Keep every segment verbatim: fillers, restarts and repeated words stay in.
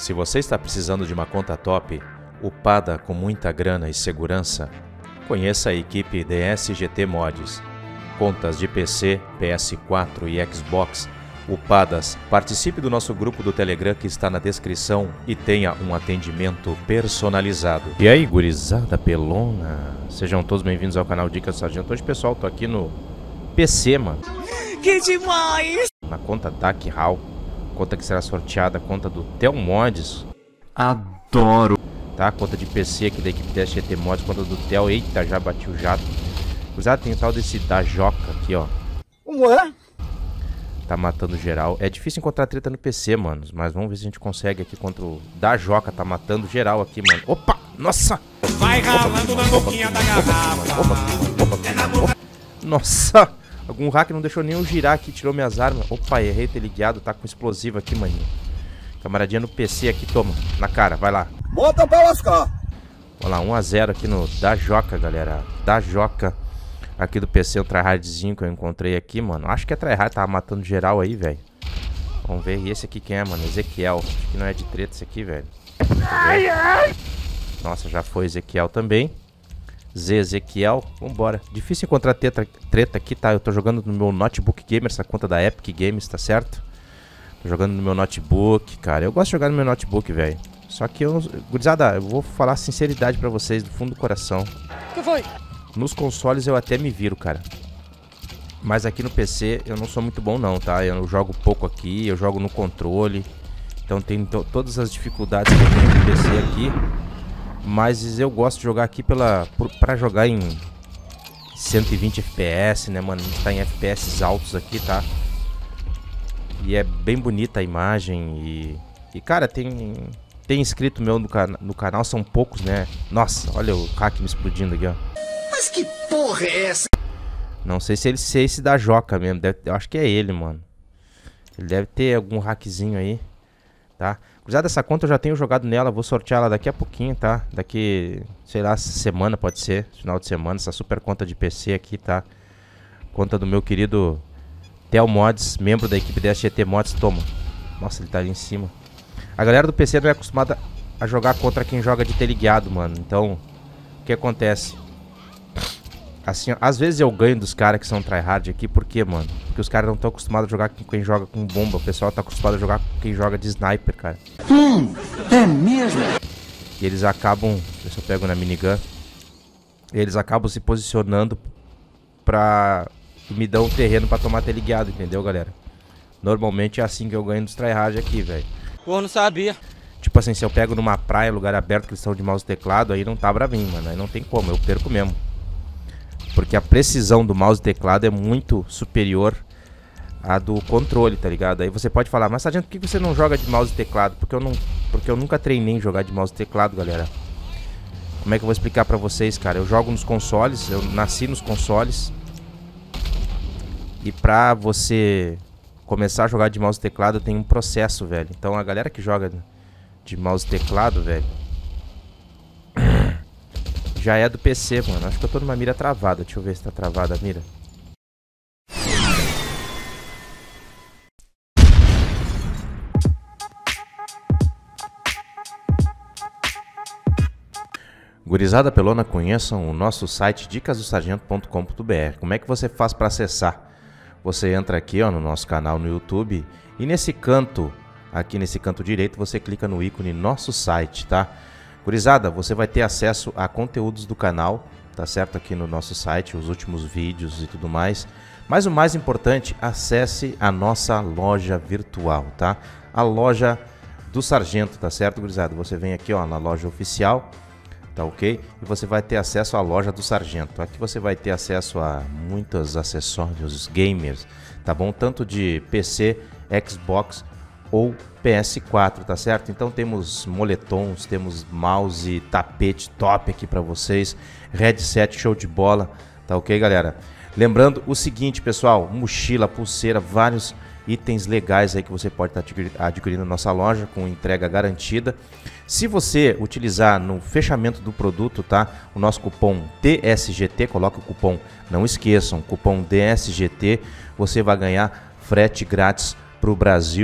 Se você está precisando de uma conta top, upada com muita grana e segurança, conheça a equipe D S G T Mods. Contas de P C, P S quatro e Xbox upadas. Participe do nosso grupo do Telegram que está na descrição e tenha um atendimento personalizado. E aí, gurizada pelona? Sejam todos bem-vindos ao canal Dicas do Sargento. Hoje, pessoal, tô aqui no P C, mano. Que demais! Na conta Dark Hall. Conta que será sorteada, conta do Tel Mods. Adoro. Tá, conta de P C aqui da equipe D S G T Mods, conta do Tel. Eita, já bati o jato. Cruzado, tem o tal desse da Joca aqui, ó. Como é? Tá matando geral. É difícil encontrar treta no P C, mano. Mas vamos ver se a gente consegue aqui contra o da Joca. Tá matando geral aqui, mano. Opa! Nossa! Vai ralando na boquinha da garrafa. Opa, opa, opa. Nossa! Algum hack não deixou nem eu girar aqui, tirou minhas armas. Opa, errei ter ligado, tá com explosivo aqui, maninho. Camaradinha no P C aqui, toma. Na cara, vai lá. Bota pra lascar. Vamos lá, um a zero aqui no da Joca, galera. Da Joca. Aqui do P C, o tryhardzinho que eu encontrei aqui, mano. Acho que é tryhard, tava matando geral aí, velho. Vamos ver. E esse aqui quem é, mano? Ezequiel. Acho que não é de treta esse aqui, velho. Ai, ai. Nossa, já foi Ezequiel também. Z, Ezequiel. Vambora. Difícil encontrar treta, treta aqui, tá? Eu tô jogando no meu notebook gamer, essa conta da Epic Games, tá certo? Tô jogando no meu notebook, cara. Eu gosto de jogar no meu notebook, velho. Só que eu... Gurizada, eu vou falar sinceridade pra vocês, do fundo do coração. O que foi? Nos consoles eu até me viro, cara. Mas aqui no P C eu não sou muito bom não, tá? Eu jogo pouco aqui, eu jogo no controle. Então tem to todas as dificuldades que eu tenho no P C aqui. Mas eu gosto de jogar aqui pela, por, pra jogar em cento e vinte F P S, né, mano? A gente tá em F P S altos aqui, tá? E é bem bonita a imagem e... E, cara, tem... Tem inscrito meu no, can no canal, são poucos, né? Nossa, olha o hack me explodindo aqui, ó. Mas que porra é essa? Não sei se ele se é esse da Joca mesmo. Deve, eu acho que é ele, mano. Ele deve ter algum hackzinho aí, tá? Cruzada, essa conta eu já tenho jogado nela. Vou sortear ela daqui a pouquinho, tá? Daqui, sei lá, semana pode ser. Final de semana. Essa super conta de P C aqui, tá? Conta do meu querido Tel Mods, membro da equipe D S G T Mods. Toma. Nossa, ele tá ali em cima. A galera do P C não é acostumada a jogar contra quem joga de teleguiado, mano. Então, o que acontece? Assim, ó, às vezes eu ganho dos caras que são tryhard aqui, por quê, mano? Porque os caras não estão acostumados a jogar com quem joga com bomba. O pessoal tá acostumado a jogar com quem joga de sniper, cara. Hum, é mesmo? E eles acabam... Deixa eu pego na minigun. Eles acabam se posicionando pra... me dar um terreno pra tomar teleguiado, entendeu, galera? Normalmente é assim que eu ganho dos tryhard aqui, velho. Pô, não sabia. Tipo assim, se eu pego numa praia, lugar aberto, que eles estão de mouse e teclado, aí não tá pra mim, mano. Aí não tem como, eu perco mesmo. Porque a precisão do mouse e teclado é muito superior à do controle, tá ligado? Aí você pode falar, mas Sargento, por que você não joga de mouse e teclado? Porque eu, não, porque eu nunca treinei em jogar de mouse e teclado, galera. Como é que eu vou explicar pra vocês, cara? Eu jogo nos consoles, eu nasci nos consoles. E pra você começar a jogar de mouse e teclado tem um processo, velho. Então a galera que joga de mouse e teclado, velho, já é do P C, mano. Acho que eu tô numa mira travada. Deixa eu ver se tá travada a mira. Gurizada pelona, conheçam o nosso site dicas do sargento ponto com ponto br. Como é que você faz para acessar? Você entra aqui, ó, no nosso canal no YouTube e nesse canto, aqui nesse canto direito, você clica no ícone nosso site, tá? Gurizada, você vai ter acesso a conteúdos do canal, tá certo? Aqui no nosso site, os últimos vídeos e tudo mais. Mas o mais importante, acesse a nossa loja virtual, tá? A loja do Sargento, tá certo, gurizada? Você vem aqui, ó, na loja oficial, tá ok? E você vai ter acesso à loja do Sargento. Aqui você vai ter acesso a muitos acessórios gamers, tá bom? Tanto de P C, Xbox ou P S quatro, tá certo? Então temos moletons, temos mouse, tapete top aqui pra vocês, headset show de bola, tá ok, galera? Lembrando o seguinte, pessoal, mochila, pulseira, vários itens legais aí que você pode estar adquirindo na nossa loja com entrega garantida. Se você utilizar no fechamento do produto, tá? O nosso cupom D S G T, coloca o cupom, não esqueçam, cupom D S G T, você vai ganhar frete grátis para o Brasil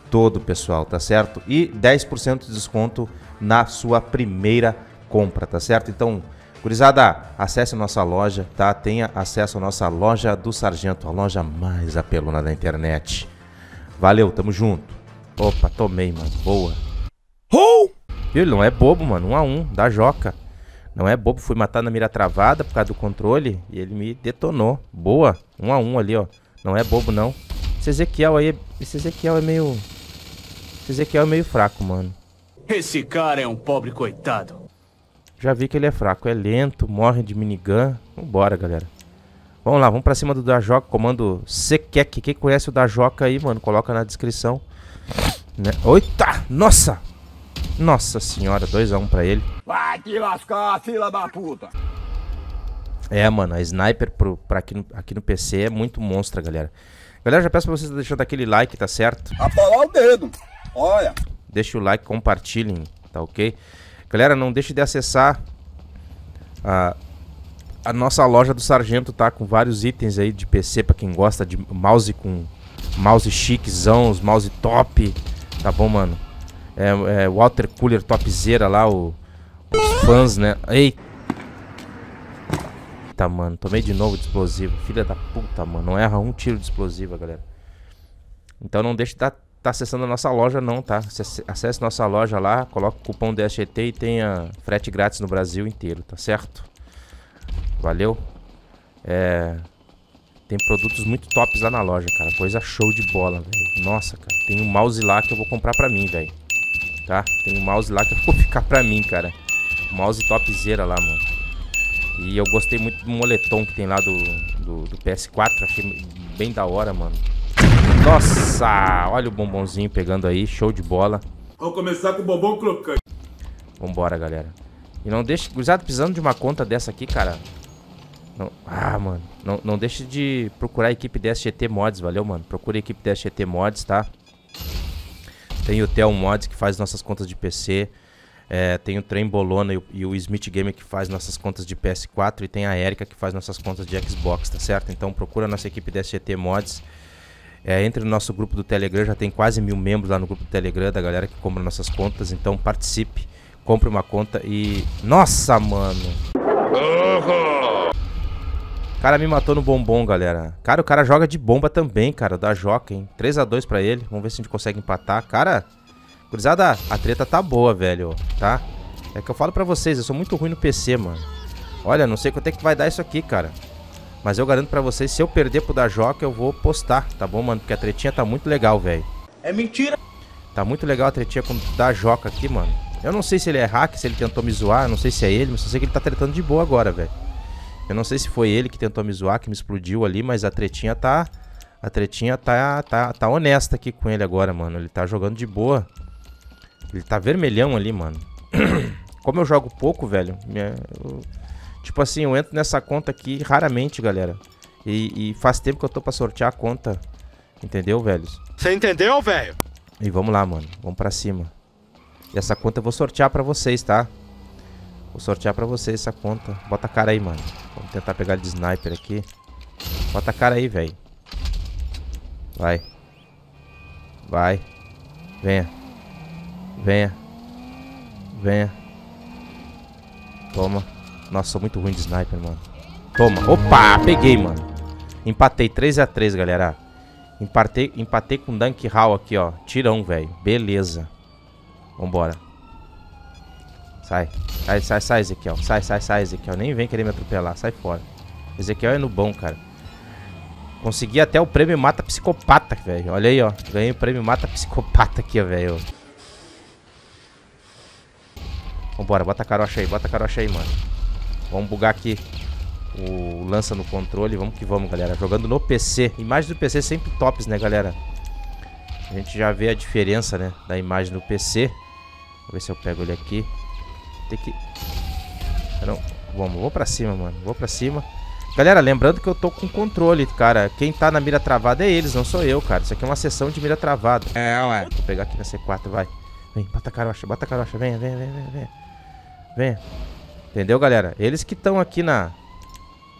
todo, pessoal, tá certo? E dez por cento de desconto na sua primeira compra, tá certo? Então, gurizada, acesse a nossa loja, tá? Tenha acesso à nossa loja do Sargento, a loja mais apelona da internet. Valeu, tamo junto. Opa, tomei, mano. Boa. Oh! Viu? Ele não é bobo, mano. Um a um, da Joca. Não é bobo, fui matar na mira travada por causa do controle e ele me detonou. Boa. Um a um ali, ó. Não é bobo, não. Esse Ezequiel aí, esse Ezequiel é meio... Esse Ezequiel é meio fraco, mano. Esse cara é um pobre coitado. Já vi que ele é fraco, é lento, morre de minigun. Vambora, galera. Vamos lá, vamos pra cima do Dajoca, comando Sequec. Quem conhece o Dajoca aí, mano, coloca na descrição. Né? Eita! Nossa! Nossa senhora, dois a um pra ele. Vai te lascar, fila da puta. É, mano, a sniper pro, pra aqui, no, aqui no P C é muito monstra, galera. Galera, já peço pra vocês deixando aquele like, tá certo? Apagar o dedo. Olha. Deixa o like, compartilhem, tá ok? Galera, não deixe de acessar a, a nossa loja do Sargento, tá? Com vários itens aí de P C pra quem gosta de mouse com mouse chiquezão, os mouse top, tá bom, mano? É, é water cooler topzera lá, o, os fãs, né? Eita, mano, tomei de novo de explosivo. Filha da puta, mano, não erra um tiro de explosiva, galera. Então não deixe de estar tá, tá acessando a nossa loja não, tá? Acesse, acesse nossa loja lá, coloca o cupom D S G T e tenha frete grátis no Brasil inteiro, tá certo? Valeu. É... Tem produtos muito tops lá na loja, cara. Coisa show de bola, velho. Nossa, cara. Tem um mouse lá que eu vou comprar pra mim, velho. Tá? Tem um mouse lá que eu vou ficar pra mim, cara. Mouse topzera lá, mano. E eu gostei muito do moletom que tem lá do, do, do P S quatro. Achei bem da hora, mano. Nossa! Olha o bombonzinho pegando aí. Show de bola. Vamos começar com o bombom crocante. Vambora, galera. E não deixe... Gurizada, precisando de uma conta dessa aqui, cara. Não... Ah, mano. Não, não deixe de procurar a equipe D S G T Mods, valeu, mano? Procure a equipe D S G T Mods, tá? Tem o Theo Mods que faz nossas contas de P C. É, tem o Trem Bolona e o, e o Smith Gamer que faz nossas contas de P S quatro. E tem a Erika que faz nossas contas de Xbox, tá certo? Então procura a nossa equipe D S G T Mods. É, entre no nosso grupo do Telegram, já tem quase mil membros lá no grupo do Telegram da galera que compra nossas contas. Então participe, compre uma conta e... Nossa, mano! O cara me matou no bombom, galera. Cara, o cara joga de bomba também, cara. Da Joca, hein? três a dois pra ele. Vamos ver se a gente consegue empatar. Cara, gurizada, a treta tá boa, velho. Tá? É que eu falo pra vocês, eu sou muito ruim no P C, mano. Olha, não sei quanto é que vai dar isso aqui, cara. Mas eu garanto pra vocês, se eu perder pro da Joca, eu vou postar, tá bom, mano? Porque a tretinha tá muito legal, velho. É mentira. Tá muito legal a tretinha com o da Joca aqui, mano. Eu não sei se ele é hack, se ele tentou me zoar. Eu não sei se é ele, mas só sei que ele tá tretando de boa agora, velho. Eu não sei se foi ele que tentou me zoar, que me explodiu ali, mas a tretinha tá... A tretinha tá, tá, tá honesta aqui com ele agora, mano. Ele tá jogando de boa. Ele tá vermelhão ali, mano. Como eu jogo pouco, velho... Minha, eu, tipo assim, eu entro nessa conta aqui raramente, galera. E, e faz tempo que eu tô pra sortear a conta. Entendeu, velhos? Você entendeu, velho? E vamos lá, mano. Vamos pra cima. E essa conta eu vou sortear pra vocês, tá? Vou sortear pra vocês essa conta. Bota a cara aí, mano. Vamos tentar pegar ele de sniper aqui. Bota a cara aí, velho. Vai. Vai. Venha. Venha. Venha. Toma. Nossa, sou muito ruim de sniper, mano. Toma. Opa, peguei, mano. Empatei três a três, galera. Empatei, empatei com o Dunk Hall aqui, ó. Tirão, velho. Beleza. Vambora. Sai. Sai, sai, sai, Ezequiel. Sai, sai, sai, Ezequiel. Nem vem querer me atropelar. Sai fora. Ezequiel é no bom, cara. Consegui até o prêmio Mata Psicopata, velho. Olha aí, ó. Ganhei o prêmio Mata Psicopata aqui, ó, velho. Vambora, bota a carocha aí. Bota a carocha aí, mano. Vamos bugar aqui o lança no controle. Vamos que vamos, galera. Jogando no P C. Imagem do P C sempre tops, né, galera? A gente já vê a diferença, né, da imagem do P C. Vou ver se eu pego ele aqui. Tem que... Não, vamos, vou pra cima, mano. Vou pra cima. Galera, lembrando que eu tô com controle, cara. Quem tá na mira travada é eles, não sou eu, cara. Isso aqui é uma sessão de mira travada. É, ué. Vou pegar aqui na C quatro, vai. Vem, bota a carocha, bota a carocha. Venha, venha, venha, venha, venha. Venha. Entendeu, galera? Eles que estão aqui na...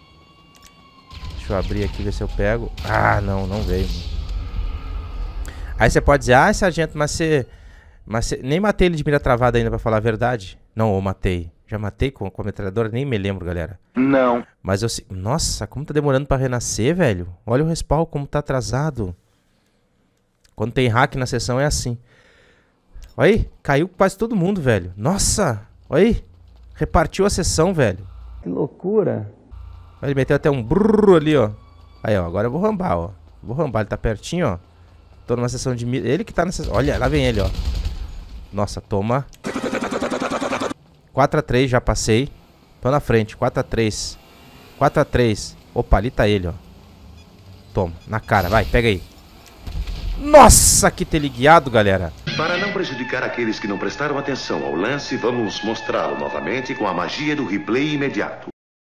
Deixa eu abrir aqui, ver se eu pego. Ah, não, não veio. Aí você pode dizer, ah, sargento, mas você... Mas você... Nem matei ele de mira travada ainda, pra falar a verdade. Não, eu matei. Já matei com, com a metralhadora? Nem me lembro, galera. Não. Mas eu... Nossa, como tá demorando pra renascer, velho. Olha o respawn, como tá atrasado. Quando tem hack na sessão é assim. Olha aí, caiu quase todo mundo, velho. Nossa, olha aí. Repartiu a sessão, velho. Que loucura. Ele meteu até um brrr ali, ó. Aí, ó, agora eu vou rambar, ó. Vou rambar, ele tá pertinho, ó. Tô numa sessão de mira. Ele que tá nessa... Olha, lá vem ele, ó. Nossa, toma. quatro a três, já passei. Tô na frente, quatro a três. quatro a três. Opa, ali tá ele, ó. Toma, na cara, vai, pega aí. Nossa, que teleguiado, galera. Para não prejudicar aqueles que não prestaram atenção ao lance, vamos mostrá-lo novamente com a magia do replay imediato.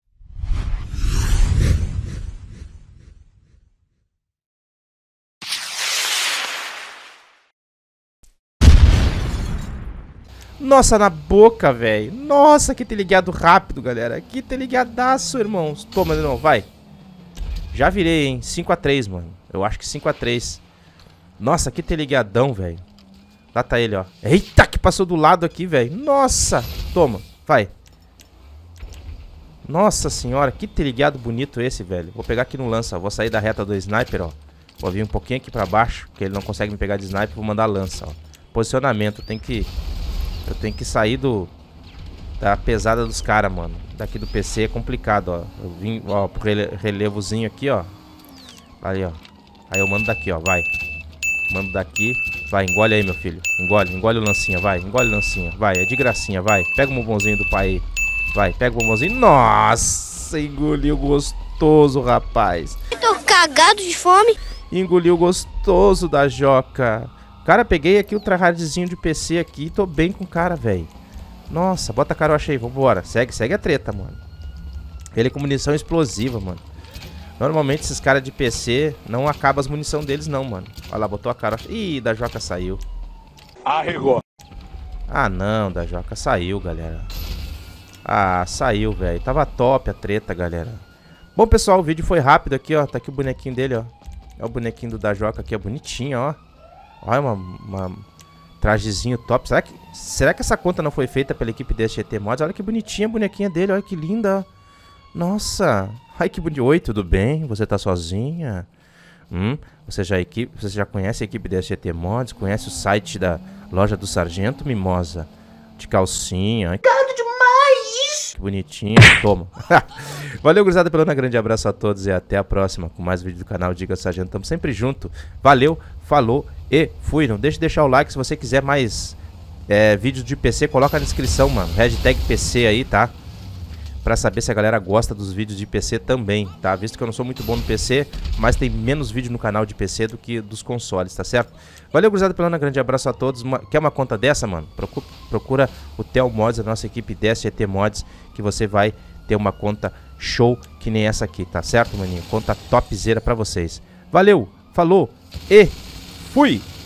Nossa, na boca, velho. Nossa, que teleguiado rápido, galera. Que teleguiadaço, irmãos. Toma, não, vai. Já virei, hein. cinco a três, mano. Eu acho que cinco a três. Nossa, que teleguiadão, velho. Lá tá ele, ó. Eita, que passou do lado aqui, velho. Nossa. Toma, vai. Nossa senhora, que teleguiado bonito esse, velho. Vou pegar aqui no lança, ó. Vou sair da reta do sniper, ó. Vou vir um pouquinho aqui pra baixo, que ele não consegue me pegar de sniper. Vou mandar lança, ó. Posicionamento, tem que... Eu tenho que sair do... Da pesada dos caras, mano. Daqui do P C é complicado, ó. Eu vim, ó, pro rele relevozinho aqui, ó. Ali, ó. Aí eu mando daqui, ó, vai. Mando daqui. Vai, engole aí, meu filho. Engole, engole o lancinha, vai. Engole o lancinha, vai. É de gracinha, vai. Pega o bombonzinho do pai aí. Vai, pega o bombonzinho. Nossa, engoliu gostoso, rapaz. Tô cagado de fome. Engoliu gostoso da Joca. Cara, peguei aqui o tryhardzinho de P C aqui e tô bem com o cara, velho. Nossa, bota a carocha aí, vambora. Segue, segue a treta, mano. Ele com munição explosiva, mano. Normalmente esses caras de P C não acabam as munição deles não, mano. Olha lá, botou a carocha. Ih, da Joca saiu. Arregou. Ah, não, da Joca saiu, galera. Ah, saiu, velho. Tava top a treta, galera. Bom, pessoal, o vídeo foi rápido aqui, ó. Tá aqui o bonequinho dele, ó. É o bonequinho do da Joca aqui, é bonitinho, ó. Olha, uma, uma trajezinho top. Será que, será que essa conta não foi feita pela equipe D S G T Mods? Olha que bonitinha a bonequinha dele, olha que linda. Nossa. Ai, que bonito. Oi, tudo bem? Você tá sozinha? Hum, você já, equipe, você já conhece a equipe D S G T Mods? Conhece o site da loja do Sargento, mimosa? De calcinha. Ai, demais! Que bonitinho. Toma. Valeu, gurizada, pelo um grande abraço a todos e até a próxima com mais vídeo do canal Diga Sargento. Tamo sempre junto. Valeu, falou e fui. Não deixe de deixar o like se você quiser mais é, vídeos de P C. Coloca na descrição, mano. Hashtag P C aí, tá? Pra saber se a galera gosta dos vídeos de P C também, tá? Visto que eu não sou muito bom no P C, mas tem menos vídeo no canal de P C do que dos consoles, tá certo? Valeu, gurizada, pelo um grande abraço a todos. Uma... Quer uma conta dessa, mano? Procura, procura o Theo Mods, a nossa equipe D S G T Mods, que você vai ter uma conta show que nem essa aqui, tá certo, maninho? Conta topzera pra vocês. Valeu, falou e fui!